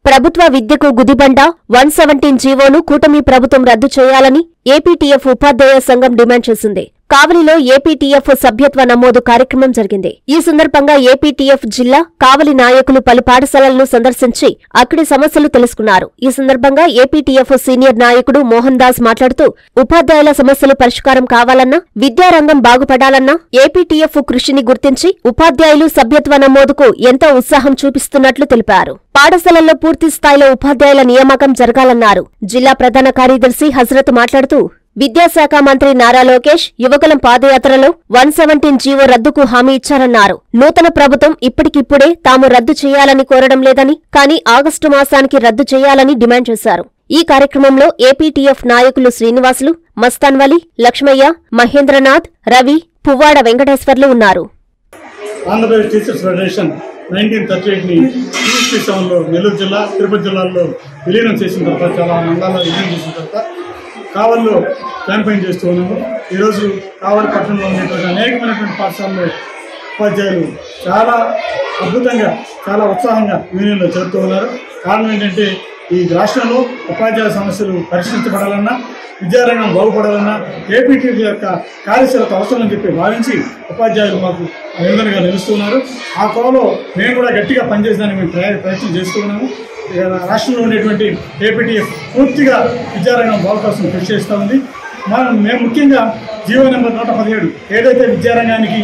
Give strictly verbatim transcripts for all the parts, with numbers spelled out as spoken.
ప్రభుత్వ విద్యకు Gudibanda one seventeen జీవోను కూటమి ప్రభుత్వం రద్దు చేయాలని ఏపీటీఎఫ్ ఉపాధ్యాయ సంఘం డిమాండ్ చేసింది. కావలిలో ఏపీటీఎఫ్ సభ్యత్వ నమోదు కార్యక్రమం జరిగింది. ఈ సందర్భంగా ఏపీటీఎఫ్ జిల్లా కావలి నాయకులు పలు పాఠశాలలను సందర్శించి అక్కడి సమస్యలు తెలుసుకున్నారు. ఈ సందర్భంగా ఏపీటీఎఫ్ సీనియర్ నాయకుడు మోహన్ దాస్ మాట్లాడుతూ ఉపాధ్యాయుల సమస్యలు పరిష్కారం కావాలన్నా, విద్యారంగం బాగుపడాలన్నా ఏపీటీఎఫ్ కృషిని గుర్తించి ఉపాధ్యాయులు సభ్యత్వ నమోదుకు ఎంతో ఉత్సాహం చూపిస్తున్నట్లు తెలిపారు. పాఠశాలల్లో పూర్తి స్థాయిలో ఉపాధ్యాయుల నియామకం జరగాలన్నారు. జిల్లా ప్రధాన కార్యదర్శి హజరత్ మాట్లాడుతూ విద్యాశాఖ మంత్రి నారా లోకేష్ యువకులం పాదయాత్రలో వన్ సెవెంటీన్ జీవో రద్దుకు హామీ ఇచ్చారన్నారు. నూతన ప్రభుత్వం ఇప్పటికిప్పుడే తాము రద్దు చేయాలని కోరడం లేదని, కానీ ఆగస్టు మాసానికి రద్దు చేయాలని డిమాండ్ చేశారు. ఈ కార్యక్రమంలో ఏపీటీఎఫ్ నాయకులు శ్రీనివాసులు, మస్తాన్వలి, లక్ష్మయ్య, మహేంద్రనాథ్, రవి, పువ్వాడ వెంకటేశ్వర్లు ఉన్నారు. Andhra Pradesh teachers federation nineteen thirty eight ని టీఎస్పీ సెవెన్లో నెల్లూరు జిల్లా, తిరుపతి జిల్లాల్లో విలీనం చేసిన తర్వాత, చాలా మండలాల్లో విలీనం చేసిన తర్వాత కావలిలో క్యాంపెయిన్ చేస్తూ ఉన్నాము. ఈరోజు కావలి పట్టణంలో ఉన్నటువంటి అనేకమైనటువంటి పాఠశాలలో ఉపాధ్యాయులు చాలా అద్భుతంగా, చాలా ఉత్సాహంగా యూనియన్లో చేరుతూ ఉన్నారు. కారణం ఏంటంటే, ఈ రాష్ట్రంలో ఉపాధ్యాయుల సమస్యలు పరిష్కరించబడాలన్నా, విద్యారంగం బాగుపడాలన్నా ఏపీటీఎఫ్ యొక్క కార్యశీలత అవసరం అని చెప్పి భావించి ఉపాధ్యాయులు మాకు నిబంధనగా నిలుస్తున్నారు. ఆ కోవలో మేము కూడా గట్టిగా పనిచేసేదానికి మేము ప్రయత్నం చేస్తూ ఉన్నాము. రాష్ట్రంలో ఉండేటువంటి ఏపీటీఎఫ్ పూర్తిగా విద్యారంగం బాగు కోసం కృషి చేస్తూ ఉంది. మనం మేము ముఖ్యంగా జీవో నెంబర్ నూట పదిహేడు ఏదైతే విద్యారంగానికి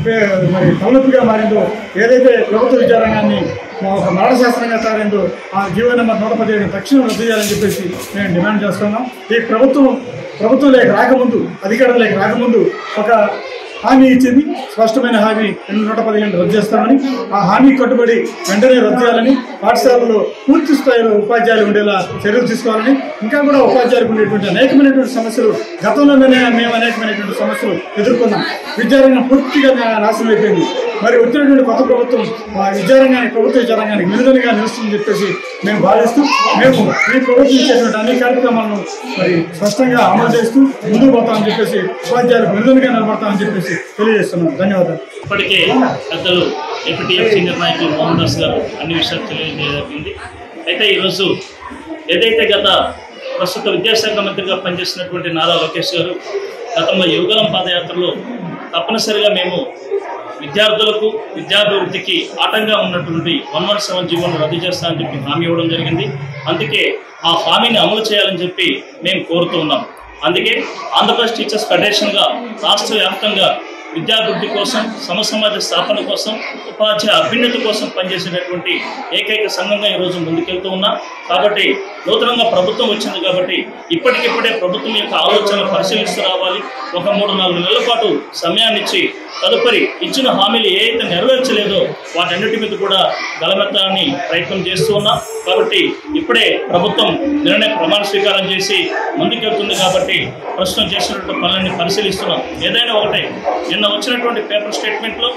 మరి తలనొప్పిగా మారిందో, ఏదైతే ప్రభుత్వ విద్యారంగాన్ని ఒక మరణశాస్త్రంగా తయారైందో, ఆ జీవో నెంబర్ నూట పదిహేడు తక్షణం రద్దు చేయాలని చెప్పేసి మేము డిమాండ్ చేస్తున్నాం. ఈ ప్రభుత్వం ప్రభుత్వంలోకి రాకముందు, అధికారంలోకి రాకముందు ఒక హామీ ఇచ్చింది, స్పష్టమైన హామీ నూట పదిహేను రద్దు చేస్తామని. ఆ హామీ కట్టుబడి వెంటనే రద్దు చేయాలని, పాఠశాలలో పూర్తి స్థాయిలో ఉపాధ్యాయులు ఉండేలా చర్యలు తీసుకోవాలని, ఇంకా కూడా ఉపాధ్యాయులకు ఉండేటువంటి అనేకమైనటువంటి సమస్యలు, గతంలోనే మేము అనేకమైనటువంటి సమస్యలు ఎదుర్కొన్నాం. విద్యారంగం పూర్తిగా నాశనం అయిపోయింది. మరి వచ్చినటువంటి కొత్త ప్రభుత్వం విద్యారంగానికి, ప్రభుత్వ విద్యారంగానికి విడుదలగా నిలుస్తుందని చెప్పేసి మేము భావిస్తూ, మేము ఈ ప్రభుత్వం ఇచ్చేటువంటి అన్ని కార్యక్రమాలను మరి స్పష్టంగా అమలు చేస్తూ ముందుకు పోతామని చెప్పేసి, ఉపాధ్యాయులకు విడుదలగా నిలబడతామని చెప్పేసి తెలియజేస్తున్నాం. ధన్యవాదాలు. ఇప్పటికే పెద్దలు ఏపీటీఎఫ్ సీనియర్ నాయకులు మోహన్ దాస్ గారు అన్ని విషయాలు తెలియజేయజరిగింది. అయితే ఈరోజు ఏదైతే గత ప్రస్తుత విద్యాశాఖ మంత్రిగా పనిచేసినటువంటి నారా లోకేష్ గారు గతంలో యువగలం పాదయాత్రలో తప్పనిసరిగా మేము విద్యార్థులకు, విద్యాభివృద్ధికి ఆటంగా ఉన్నటువంటి వన్ వన్ సెవెన్ జీవోను రద్దు చేస్తామని చెప్పి హామీ ఇవ్వడం జరిగింది. అందుకే ఆ హామీని అమలు చేయాలని చెప్పి మేము కోరుతూ ఉన్నాం. అందుకే ఆంధ్రప్రదేశ్ టీచర్స్ ఫెడరేషన్గా రాష్ట్ర వ్యాప్తంగా విద్యాభివృద్ధి కోసం, సమసమాజ స్థాపన కోసం, ఉపాధ్యాయ అభ్యున్నతి కోసం పనిచేసేటటువంటి ఏకైక సంఘంగా ఈరోజు ముందుకెళ్తూ ఉన్నాం. కాబట్టి నూతనంగా ప్రభుత్వం వచ్చింది కాబట్టి ఇప్పటికిప్పుడే ప్రభుత్వం యొక్క ఆలోచనలు పరిశీలిస్తూ రావాలి. ఒక మూడు నాలుగు నెలల పాటు సమయాన్ని ఇచ్చి తదుపరి ఇచ్చిన హామీలు ఏ అయితే నెరవేర్చలేదో వాటన్నిటి మీద కూడా గలమెత్తాలని ప్రయత్నం చేస్తూ ఉన్నాం. కాబట్టి ఇప్పుడే ప్రభుత్వం నిర్ణయ ప్రమాణ స్వీకారం చేసి ముందుకెళ్తుంది కాబట్టి ప్రస్తుతం చేసినటువంటి పనులన్నీ పరిశీలిస్తున్నాం. ఏదైనా ఒకటే, నిన్న వచ్చినటువంటి పేపర్ స్టేట్మెంట్లో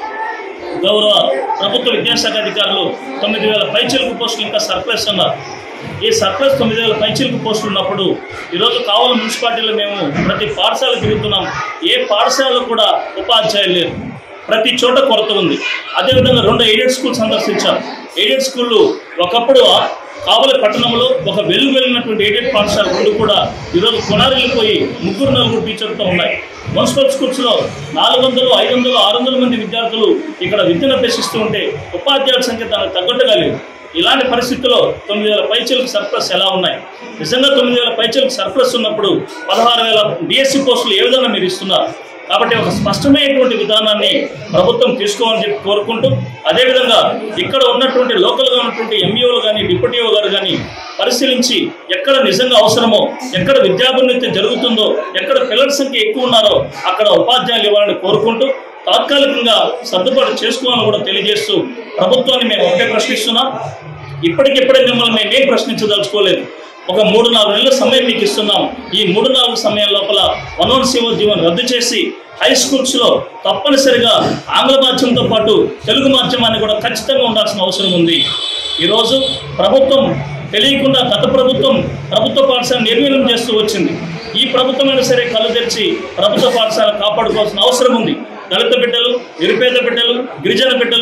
గౌరవ ప్రభుత్వ విద్యాశాఖ అధికారులు తొమ్మిది వేల పైచిలుకు పోస్టులు ఇంకా సర్ప్లస్ ఉన్నారు. ఈ సర్ప్లస్ తొమ్మిది వేల పైచిలుకు పోస్టులు ఉన్నప్పుడు ఈరోజు కావలి మున్సిపాలిటీలో మేము ప్రతి పాఠశాల తిరుగుతున్నాం. ఏ పాఠశాలలో కూడా ఉపాధ్యాయులు లేరు, ప్రతి చోట కొరత ఉంది. అదేవిధంగా రెండు ఎయిడెడ్ స్కూల్ సందర్శించాం. ఎయిడెడ్ స్కూళ్ళు ఒకప్పుడు కావలి పట్టణంలో ఒక వెలుగు వెళ్ళినటువంటి ఎయిడెడ్ పాఠశాల రెండు కూడా ఈరోజు కొనారిల్లిపోయి ముగ్గురు నలుగురు టీచర్లతో ఉన్నాయి. మున్సిపల్ స్కూల్స్లో నాలుగు వందలు ఐదు వందలు ఆరు వందల మంది విద్యార్థులు ఇక్కడ విద్యను అభ్యసిస్తూ ఉంటే ఉపాధ్యాయుల సంఖ్య దానికి తగ్గట్టుగా లేదు. ఇలాంటి పరిస్థితుల్లో తొమ్మిది వేల పైచలకు సర్ప్లస్ ఎలా ఉన్నాయి? నిజంగా తొమ్మిది వేల పైచలకు సర్ప్లస్ ఉన్నప్పుడు పదహారు వేల డిఎస్సి పోస్టులు ఏ విధంగా మీరు ఇస్తున్నారు? కాబట్టి ఒక స్పష్టమైనటువంటి విధానాన్ని ప్రభుత్వం తీసుకోవాలని చెప్పి కోరుకుంటూ, అదేవిధంగా ఇక్కడ ఉన్నటువంటి లోకల్గా ఉన్నటువంటి ఎంఈఓలు కానీ, డిప్యూటీఓ గారు కానీ పరిశీలించి ఎక్కడ నిజంగా అవసరమో, ఎక్కడ విద్యాభివృద్ధి జరుగుతుందో, ఎక్కడ పిల్లల సంఖ్య ఎక్కువ ఉన్నారో అక్కడ ఉపాధ్యాయులు ఇవ్వాలని కోరుకుంటూ, తాత్కాలికంగా సర్దుబాటు చేసుకోవాలని కూడా తెలియజేస్తూ ప్రభుత్వాన్ని మేము ఒకటే ప్రశ్నిస్తున్నాం. ఇప్పటికిప్పుడే మిమ్మల్ని మేమేం ప్రశ్నించదలుచుకోలేదు. ఒక మూడు నాలుగు నెలల సమయం మీకు ఇస్తున్నాం. ఈ మూడు నాలుగు సమయం లోపల వన్ వన్ సెవెన్ జీవోను రద్దు చేసి హై స్కూల్స్లో తప్పనిసరిగా ఆంగ్ల మాధ్యమంతో పాటు తెలుగు మాధ్యమాన్ని కూడా ఖచ్చితంగా ఉండాల్సిన అవసరం ఉంది. ఈరోజు ప్రభుత్వం తెలియకుండా గత ప్రభుత్వం ప్రభుత్వ పాఠశాల నిర్వీర్యం చేస్తూ వచ్చింది. ఈ ప్రభుత్వమైనా సరే కళ్ళు తెరిచి ప్రభుత్వ పాఠశాల కాపాడుకోవాల్సిన అవసరం ఉంది. దళిత బిడ్డలు, నిరుపేద బిడ్డలు, గిరిజన బిడ్డలు,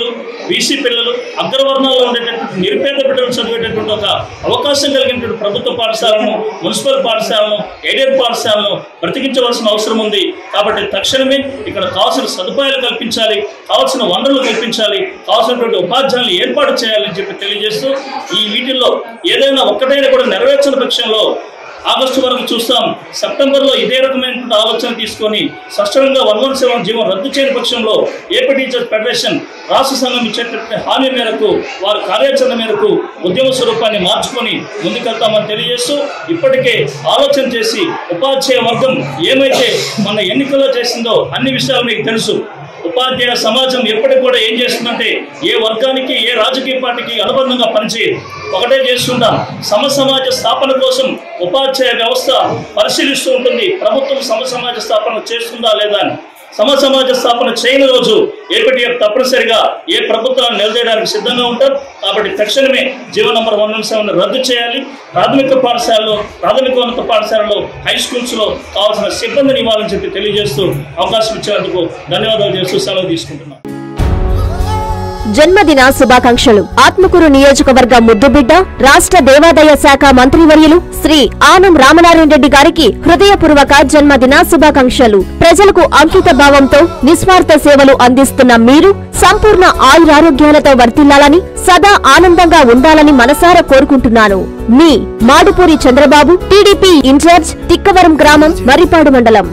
బీసీ పిల్లలు, అగ్రవర్ణాల్లో ఉండేటటువంటి నిరుపేద బిడ్డలు చదివేటటువంటి ఒక అవకాశం కలిగినటువంటి ప్రభుత్వ పాఠశాలను, మున్సిపల్ పాఠశాలను, ఎయిడెడ్ పాఠశాలను బ్రతికించవలసిన అవసరం ఉంది. కాబట్టి తక్షణమే ఇక్కడ కావాల్సిన సదుపాయాలు కల్పించాలి, కావాల్సిన వనరులు కల్పించాలి, కావాల్సినటువంటి ఉపాధ్యాయులు ఏర్పాటు చేయాలని చెప్పి తెలియజేస్తూ ఈ వీటిల్లో ఏదైనా ఒక్కటైనా కూడా నెరవేర్చిన పక్షంలో ఆగస్టు వరకు చూస్తాం. సెప్టెంబర్లో ఇదే రకమైనటువంటి ఆలోచన తీసుకొని స్పష్టంగా వన్ వన్ సెవెన్ జీవో రద్దు చేయని పక్షంలో ఏపీ టీచర్స్ ఫెడరేషన్ రాష్ట్ర సంఘం ఇచ్చేటటువంటి హామీ మేరకు వారి కార్యాచరణ మేరకు ఉద్యమ స్వరూపాన్ని మార్చుకొని ముందుకెళ్తామని తెలియజేస్తూ ఇప్పటికే ఆలోచన చేసి ఉపాధ్యాయ వర్గం ఏమైతే మన ఎన్నికల్లో చేసిందో అన్ని విషయాలు మీకు తెలుసు. ఉపాధ్యాయ సమాజం ఎప్పటికి కూడా ఏం చేస్తుందంటే ఏ వర్గానికి ఏ రాజకీయ పార్టీకి అనుబంధంగా పనిచేయదు, ఒకటే చేస్తుంటాం. సమ సమాజ స్థాపన కోసం ఉపాధ్యాయ వ్యవస్థ పరిశీలిస్తూ ఉంటుంది, ప్రభుత్వం సమ సమాజ స్థాపన చేస్తుందా లేదా అని. సమ సమాజ స్థాపన చేయని రోజు ఏపీటీఎఫ్ తప్పనిసరిగా ఏ ప్రభుత్వాన్ని నిలదీయడానికి సిద్ధంగా ఉంటారు. కాబట్టి తక్షణమే GO number one one seven రద్దు చేయాలి. ప్రాథమిక పాఠశాలలో, ప్రాథమికోన్నత పాఠశాలలో, హై స్కూల్స్లో కావాల్సిన సిబ్బందిని ఇవ్వాలని చెప్పి తెలియజేస్తూ అవకాశం ఇచ్చినందుకు ధన్యవాదాలు చేస్తూ సెలవు తీసుకుంటున్నాను. జన్మదిన శుభాకాంక్షలు. ఆత్మకూరు నియోజకవర్గ ముద్దుబిడ్డ, రాష్ట్ర దేవాదాయ శాఖ మంత్రివర్యులు శ్రీ ఆనం రామనారాయణ రెడ్డి గారికి హృదయపూర్వక జన్మదిన శుభాకాంక్షలు. ప్రజలకు అంకిత భావంతో నిస్వార్థ సేవలు అందిస్తున్న మీరు సంపూర్ణ ఆయురారోగ్యాలతో వర్ధిల్లాలని, సదా ఆనందంగా ఉండాలని మనసారా కోరుకుంటున్నాను. మీ మాడుపూరి చంద్రబాబు, టీడీపీ ఇన్ఛార్జ్, తిక్కవరం గ్రామం, మర్రిపాడు మండలం.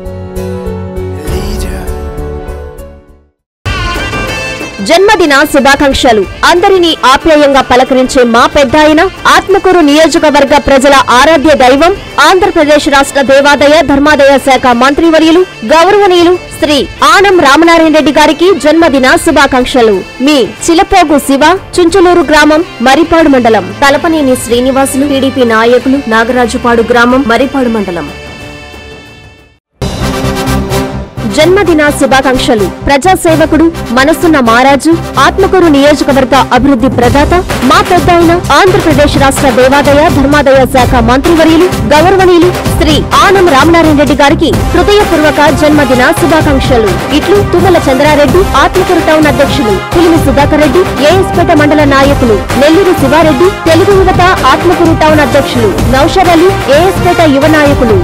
జన్మదిన శుభాకాంక్షలు. అందరినీ ఆప్యాయంగా పలకరించే మా పెద్దాయన, ఆత్మకూరు నియోజకవర్గ ప్రజల ఆరాధ్య దైవం, ఆంధ్రప్రదేశ్ రాష్ట్ర దేవాదాయ ధర్మాదాయ శాఖ మంత్రివర్యులు గౌరవనీయులు శ్రీ ఆనం రామనారాయణ రెడ్డి గారికి జన్మదిన శుభాకాంక్షలు. మీ చిలపోగు శివ, చుంచులూరు గ్రామం, మర్రిపాడు మండలం. తలపనేని శ్రీనివాసులు, టీడీపీ నాయకులు, నాగరాజుపాడు గ్రామం, మర్రిపాడు మండలం. జన్మదిన శుభాకాంక్షలు. ప్రజాసేవకుడు, మనసున్న మారాజు, ఆత్మకూరు నియోజకవర్గ అభివృద్ధి ప్రదాత, మా పెద్దాయన, ఆంధ్రప్రదేశ్ రాష్ట్ర దేవాదాయ ధర్మాదాయ శాఖ మంత్రివర్యులు గౌరవనీయులు శ్రీ ఆనం రామనారాయణ రెడ్డి గారికి హృదయపూర్వక జన్మదిన శుభాకాంక్షలు. ఇట్లు తుమ్మల చంద్రారెడ్డి, ఆత్మకూరు టౌన్ అధ్యక్షులు, పులిమి సుధాకర్ రెడ్డి, ఏఎస్పేట మండల నాయకులు, నెల్లూరు శివారెడ్డి, తెలుగు యువత ఆత్మకూరు టౌన్ అధ్యక్షులు, నౌషర్ అలీ, ఏఎస్పేట యువ నాయకులు.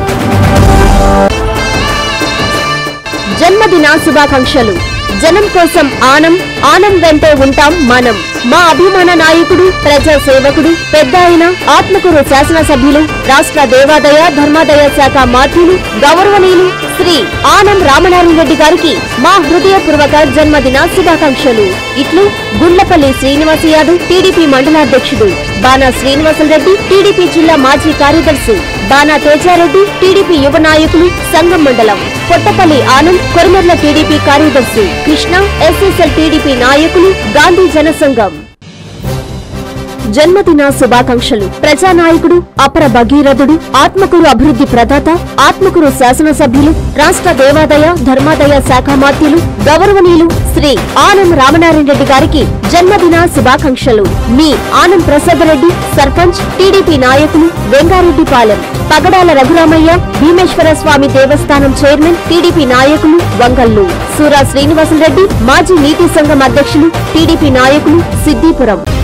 జన్మదిన శుభాకాంక్షలు. జనం కోసం ఆనం, ఆనం వెంటే ఉంటాం మనం. మా అభిమాన నాయకుడు, ప్రజా సేవకుడు, పెద్దాయన, ఆత్మకూరు శాసనసభ్యులు, రాష్ట్ర దేవాదాయ ధర్మాదాయ శాఖ మంత్రులు గౌరవనీయులు శ్రీ ఆనం రామనారాయణ రెడ్డి గారికి మా హృదయపూర్వక జన్మదిన శుభాకాంక్షలు. ఇట్లు గుండ్లపల్లి శ్రీనివాస్ యాదవ్, టీడీపీ మండలాధ్యక్షుడు, బాణా శ్రీనివాసరెడ్డి, టీడీపీ జిల్లా మాజీ కార్యదర్శి, బాణా తేజారెడ్డి, టీడీపీ యువ నాయకులు, సంఘం మండలం, పొట్టపల్లి ఆనంద్, కొరమర్ల టీడీపీ కార్యదర్శి, కృష్ణ, ఎస్ఎస్ఎల్ టీడీపీ నాయకులు, గాంధీ జనసంఘం. జన్మదిన శుభాకాంక్షలు. ప్రజానాయకుడు, అపర భగీరథుడు, ఆత్మకూరు అభివృద్ధి ప్రదాత, ఆత్మకూరు శాసనసభ్యులు, రాష్ట్ర దేవాదాయ ధర్మాదాయ శాఖ మంత్రులు గౌరవనీయులు శ్రీ ఆనం రామనారాయణ రెడ్డి గారికి జన్మదిన శుభాకాంక్షలు. మీ ఆనం ప్రసాద్ రెడ్డి, సర్పంచ్, టీడీపీ నాయకులు, వెంగారెడ్డిపాలెం, పగడాల రఘురామయ్య, భీమేశ్వర స్వామి దేవస్థానం చైర్మన్, టీడీపీ నాయకులు, వంగల్లు, సూరా శ్రీనివాసరెడ్డి, మాజీ నీతి సంఘం అధ్యక్షులు, టీడీపీ నాయకులు, సిద్దిపురం.